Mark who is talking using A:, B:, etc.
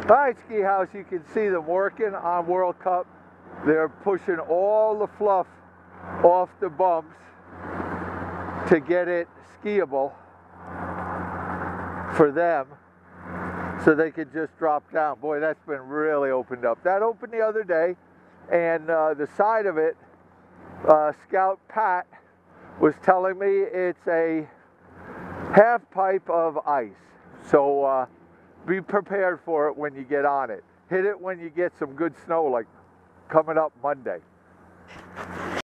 A: All right, Ski House, you can see them working on World Cup. They're pushing all the fluff off the bumps to get it skiable for them so they could just drop down. Boy, that's been really opened up. That opened the other day, and the side of it, Scout Pat was telling me it's a half pipe of ice. So be prepared for it when you get on it. Hit it when you get some good snow, like coming up Monday.